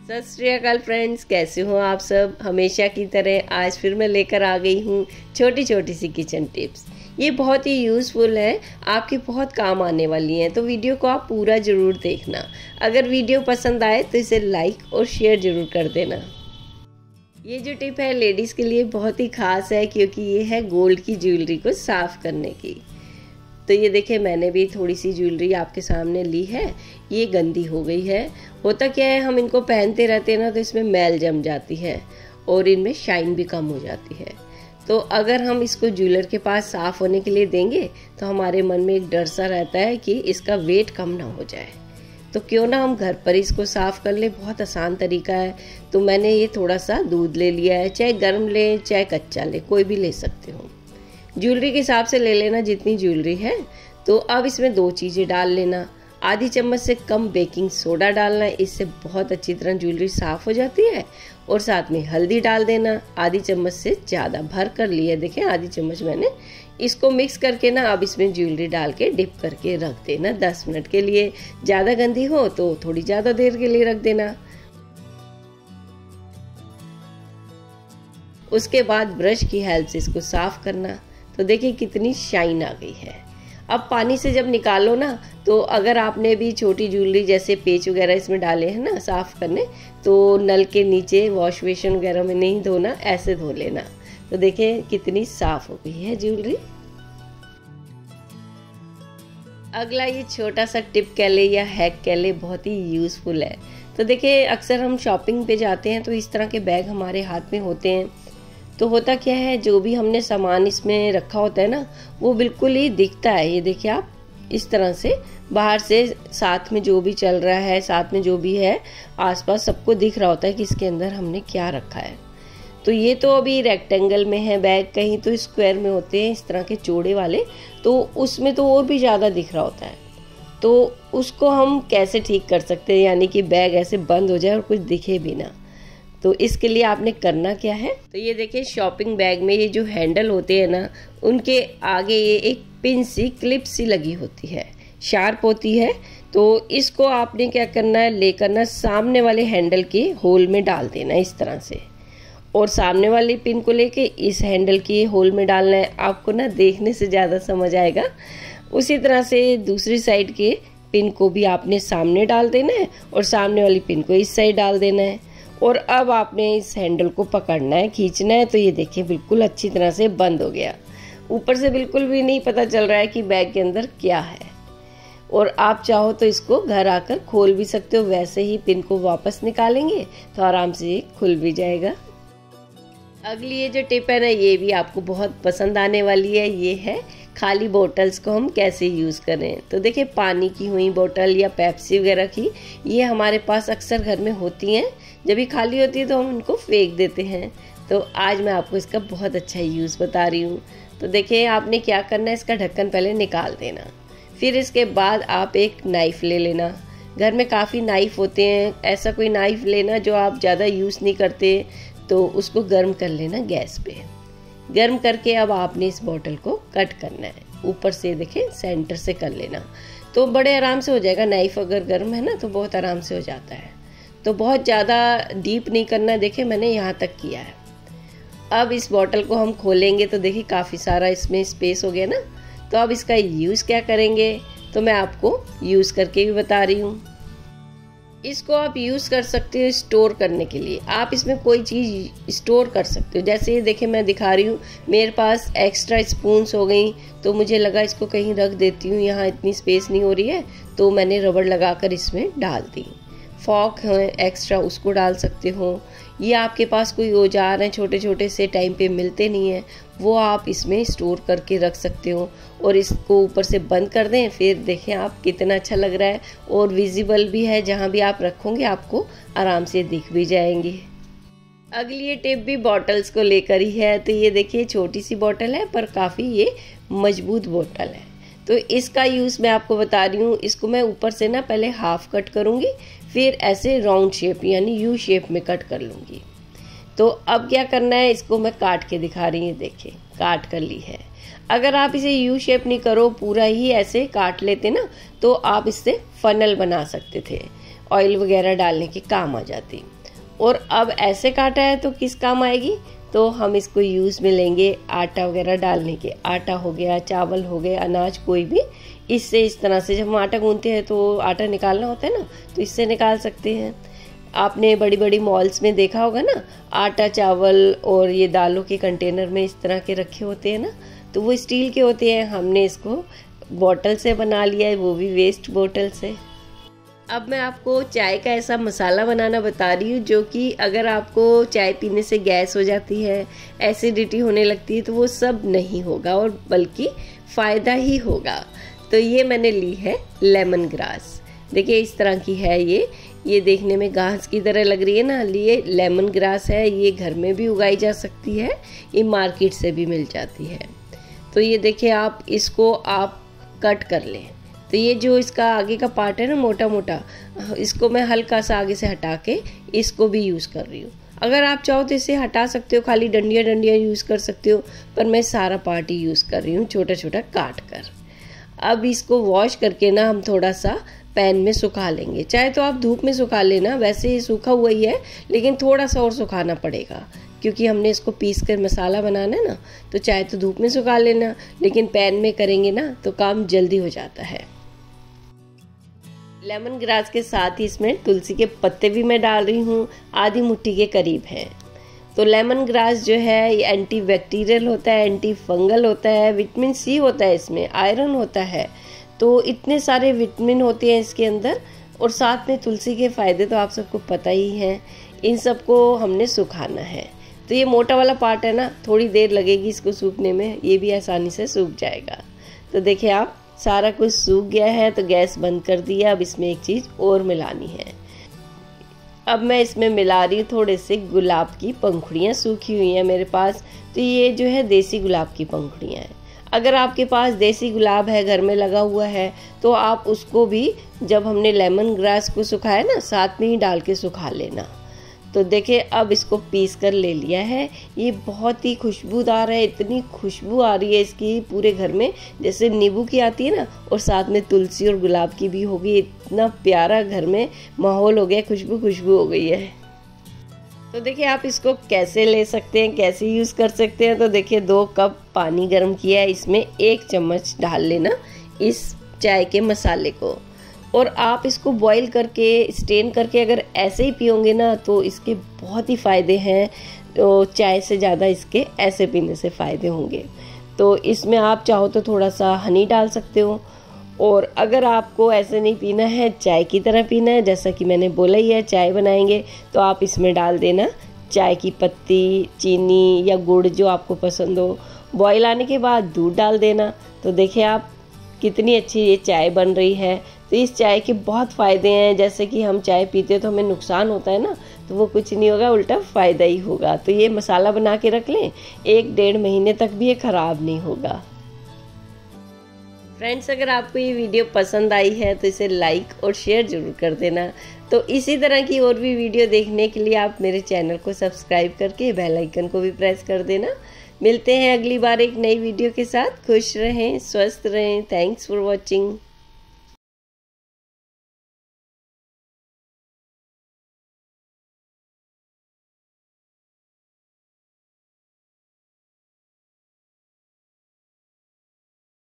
सत श्री अकाल फ्रेंड्स, कैसे हो आप सब। हमेशा की तरह आज फिर मैं लेकर आ गई हूँ छोटी छोटी सी किचन टिप्स। ये बहुत ही यूज़फुल है, आपके बहुत काम आने वाली हैं, तो वीडियो को आप पूरा ज़रूर देखना। अगर वीडियो पसंद आए तो इसे लाइक और शेयर ज़रूर कर देना। ये जो टिप है लेडीज़ के लिए बहुत ही ख़ास है, क्योंकि ये है गोल्ड की ज्वेलरी को साफ़ करने की। तो ये देखिए, मैंने भी थोड़ी सी ज्वेलरी आपके सामने ली है। ये गंदी हो गई है। होता क्या है, हम इनको पहनते रहते हैं ना, तो इसमें मैल जम जाती है और इनमें शाइन भी कम हो जाती है। तो अगर हम इसको ज्वेलर के पास साफ़ होने के लिए देंगे तो हमारे मन में एक डर सा रहता है कि इसका वेट कम ना हो जाए। तो क्यों ना हम घर पर इसको साफ़ कर ले, बहुत आसान तरीका है। तो मैंने ये थोड़ा सा दूध ले लिया है, चाहे गर्म ले चाहे कच्चा ले, कोई भी ले सकते हो। ज्वेलरी के हिसाब से ले लेना जितनी ज्वेलरी है। तो अब इसमें 2 चीज़ें डाल लेना। आधी चम्मच से कम बेकिंग सोडा डालना, इससे बहुत अच्छी तरह ज्वेलरी साफ़ हो जाती है। और साथ में हल्दी डाल देना, आधी चम्मच से ज़्यादा भर कर लिया। देखें, आधी चम्मच मैंने। इसको मिक्स करके ना अब इसमें ज्वेलरी डाल के डिप करके रख देना 10 मिनट के लिए। ज़्यादा गंदी हो तो थोड़ी ज़्यादा देर के लिए रख देना। उसके बाद ब्रश की हेल्प से इसको साफ़ करना। तो देखिए कितनी शाइन आ गई है। अब पानी से जब निकालो ना, तो अगर आपने भी छोटी ज्वेलरी जैसे पेच वगैरह इसमें डाले हैं ना साफ़ करने, तो नल के नीचे वॉश बेसिन वगैरह में नहीं धोना, ऐसे धो लेना। तो देखें कितनी साफ़ हो गई है ज्वेलरी। अगला ये छोटा सा टिप कह ले या हैक कह ले, बहुत ही यूज़फुल है। तो देखिए, अक्सर हम शॉपिंग पे जाते हैं तो इस तरह के बैग हमारे हाथ में होते हैं। तो होता क्या है, जो भी हमने सामान इसमें रखा होता है ना, वो बिल्कुल ही दिखता है। ये देखिए आप, इस तरह से बाहर से साथ में जो भी चल रहा है, साथ में जो भी है आसपास, सबको दिख रहा होता है कि इसके अंदर हमने क्या रखा है। तो ये तो अभी रेक्टेंगल में है बैग, कहीं तो स्क्वायर में होते हैं इस तरह के चौड़े वाले, तो उसमें तो और भी ज़्यादा दिख रहा होता है। तो उसको हम कैसे ठीक कर सकते हैं, यानी कि बैग ऐसे बंद हो जाए और कुछ दिखे भी ना। तो इसके लिए आपने करना क्या है, तो ये देखिए, शॉपिंग बैग में ये जो हैंडल होते हैं ना, उनके आगे ये एक पिन सी क्लिप सी लगी होती है, शार्प होती है। तो इसको आपने क्या करना है, लेकर ना सामने वाले हैंडल के होल में डाल देना इस तरह से, और सामने वाली पिन को लेके इस हैंडल के होल में डालना है। आपको ना देखने से ज़्यादा समझ आएगा। उसी तरह से दूसरी साइड के पिन को भी आपने सामने डाल देना है और सामने वाली पिन को इस साइड डाल देना है। और अब आपने इस हैंडल को पकड़ना है, खींचना है। तो ये देखिए बिल्कुल अच्छी तरह से बंद हो गया। ऊपर से बिल्कुल भी नहीं पता चल रहा है कि बैग के अंदर क्या है। और आप चाहो तो इसको घर आकर खोल भी सकते हो। वैसे ही पिन को वापस निकालेंगे तो आराम से ये खुल भी जाएगा। अगली ये जो टिप है ना, ये भी आपको बहुत पसंद आने वाली है। ये है खाली बोतल्स को हम कैसे यूज़ करें। तो देखिए, पानी की हुई बोतल या पेप्सी वगैरह की, ये हमारे पास अक्सर घर में होती हैं। जब ये खाली होती है तो हम इनको फेंक देते हैं। तो आज मैं आपको इसका बहुत अच्छा यूज़ बता रही हूँ। तो देखिए, आपने क्या करना है, इसका ढक्कन पहले निकाल देना। फिर इसके बाद आप एक नाइफ़ ले लेना। घर में काफ़ी नाइफ़ होते हैं, ऐसा कोई नाइफ़ लेना जो आप ज़्यादा यूज़ नहीं करते। तो उसको गर्म कर लेना गैस पे। गर्म करके अब आपने इस बोतल को कट करना है। ऊपर से देखें, सेंटर से कर लेना, तो बड़े आराम से हो जाएगा। नाइफ़ अगर गर्म है ना तो बहुत आराम से हो जाता है। तो बहुत ज़्यादा डीप नहीं करना। देखिए, मैंने यहाँ तक किया है। अब इस बोतल को हम खोलेंगे तो देखिए काफ़ी सारा इसमें स्पेस हो गया ना। तो अब इसका यूज़ क्या करेंगे, तो मैं आपको यूज़ करके भी बता रही हूँ। इसको आप यूज़ कर सकते हो स्टोर करने के लिए। आप इसमें कोई चीज़ स्टोर कर सकते हो। जैसे ये देखिए, मैं दिखा रही हूँ, मेरे पास एक्स्ट्रा स्पून्स हो गई, तो मुझे लगा इसको कहीं रख देती हूँ, यहाँ इतनी स्पेस नहीं हो रही है, तो मैंने रबड़ लगाकर इसमें डाल दी। फॉक है एक्स्ट्रा, उसको डाल सकते हो। ये आपके पास कोई औजार हैं छोटे छोटे से, टाइम पे मिलते नहीं हैं, वो आप इसमें स्टोर करके रख सकते हो। और इसको ऊपर से बंद कर दें। फिर देखें आप, कितना अच्छा लग रहा है और विजिबल भी है। जहाँ भी आप रखोगे आपको आराम से दिख भी जाएंगे। अगली ये टिप भी बॉटल्स को लेकर ही है। तो ये देखिए, छोटी सी बॉटल है पर काफ़ी ये मजबूत बॉटल है। तो इसका यूज़ मैं आपको बता रही हूँ। इसको मैं ऊपर से ना पहले हाफ कट करूँगी, फिर ऐसे राउंड शेप यानी यू शेप में कट कर लूँगी। तो अब क्या करना है, इसको मैं काट के दिखा रही हूँ। देखिए, काट कर ली है। अगर आप इसे यू शेप नहीं करो, पूरा ही ऐसे काट लेते ना, तो आप इससे फनल बना सकते थे। ऑयल वगैरह डालने के काम आ जाती। और अब ऐसे काटा है तो किस काम आएगी, तो हम इसको यूज़ में लेंगे आटा वगैरह डालने के। आटा हो गया, चावल हो गए, अनाज कोई भी, इससे इस तरह से जब हम आटा गूंथते हैं तो आटा निकालना होता है ना, तो इससे निकाल सकते हैं। आपने बड़ी बड़ी मॉल्स में देखा होगा ना, आटा चावल और ये दालों के कंटेनर में इस तरह के रखे होते हैं ना, तो वो स्टील के होते हैं। हमने इसको बॉटल से बना लिया है, वो भी वेस्ट बॉटल से। अब मैं आपको चाय का ऐसा मसाला बनाना बता रही हूँ जो कि अगर आपको चाय पीने से गैस हो जाती है, एसिडिटी होने लगती है, तो वो सब नहीं होगा और बल्कि फ़ायदा ही होगा। तो ये मैंने ली है लेमन ग्रास। देखिए इस तरह की है ये देखने में घास की तरह लग रही है ना, ये लेमन ग्रास है। ये घर में भी उगाई जा सकती है, ये मार्केट से भी मिल जाती है। तो ये देखिए आप इसको आप कट कर लें। तो ये जो इसका आगे का पार्ट है ना मोटा मोटा, इसको मैं हल्का सा आगे से हटा के इसको भी यूज़ कर रही हूँ। अगर आप चाहो तो इसे हटा सकते हो, खाली डंडियाँ यूज़ कर सकते हो, पर मैं सारा पार्ट ही यूज़ कर रही हूँ छोटा छोटा काट कर। अब इसको वॉश करके ना हम थोड़ा सा पैन में सुखा लेंगे। चाहे तो आप धूप में सुखा लेना, वैसे ये सूखा हुआ ही है, लेकिन थोड़ा सा और सुखाना पड़ेगा क्योंकि हमने इसको पीस कर मसाला बनाना है ना। तो चाहे तो धूप में सुखा लेना, लेकिन पैन में करेंगे ना तो काम जल्दी हो जाता है। लेमन ग्रास के साथ ही इसमें तुलसी के पत्ते भी मैं डाल रही हूँ, आधी मुट्ठी के करीब हैं। तो लेमन ग्रास जो है ये एंटी बैक्टीरियल होता है, एंटी फंगल होता है, विटामिन सी होता है इसमें, आयरन होता है। तो इतने सारे विटामिन होते हैं इसके अंदर, और साथ में तुलसी के फ़ायदे तो आप सबको पता ही हैं। इन सबको हमने सुखाना है। तो ये मोटा वाला पार्ट है ना, थोड़ी देर लगेगी इसको सूखने में, ये भी आसानी से सूख जाएगा। तो देखिए आप सारा कुछ सूख गया है, तो गैस बंद कर दिया। अब इसमें एक चीज़ और मिलानी है। अब मैं इसमें मिला रही हूँ थोड़े से गुलाब की पंखुड़ियाँ सूखी हुई हैं मेरे पास। तो ये जो है देसी गुलाब की पंखुड़ियाँ हैं। अगर आपके पास देसी गुलाब है, घर में लगा हुआ है, तो आप उसको भी जब हमने लेमन ग्रास को सुखाया ना, साथ में ही डाल के सुखा लेना। तो देखिए अब इसको पीस कर ले लिया है। ये बहुत ही खुशबूदार है, इतनी खुशबू आ रही है इसकी पूरे घर में, जैसे नींबू की आती है ना, और साथ में तुलसी और गुलाब की भी होगी। इतना प्यारा घर में माहौल हो गया, खुशबू हो गई है। तो देखिए आप इसको कैसे ले सकते हैं, कैसे यूज़ कर सकते हैं। तो देखिए 2 कप पानी गर्म किया है, इसमें 1 चम्मच डाल लेना इस चाय के मसाले को, और आप इसको बॉईल करके स्टेन करके अगर ऐसे ही पियोगे ना, तो इसके बहुत ही फ़ायदे हैं। तो चाय से ज़्यादा इसके ऐसे पीने से फ़ायदे होंगे। तो इसमें आप चाहो तो थोड़ा सा हनी डाल सकते हो, और अगर आपको ऐसे नहीं पीना है, चाय की तरह पीना है, जैसा कि मैंने बोला ही है चाय बनाएंगे, तो आप इसमें डाल देना चाय की पत्ती, चीनी या गुड़ जो आपको पसंद हो। बॉईल आने के बाद दूध डाल देना। तो देखिए आप कितनी अच्छी ये चाय बन रही है। तो इस चाय के बहुत फ़ायदे हैं। जैसे कि हम चाय पीते तो हमें नुकसान होता है ना, तो वो कुछ नहीं होगा, उल्टा फ़ायदा ही होगा। तो ये मसाला बना के रख लें, 1-1.5 महीने तक भी ये ख़राब नहीं होगा। फ्रेंड्स, अगर आपको ये वीडियो पसंद आई है तो इसे लाइक और शेयर ज़रूर कर देना। तो इसी तरह की और भी वीडियो देखने के लिए आप मेरे चैनल को सब्सक्राइब करके बेल आइकन को भी प्रेस कर देना। मिलते हैं अगली बार एक नई वीडियो के साथ। खुश रहें, स्वस्थ रहें। Thanks for watching.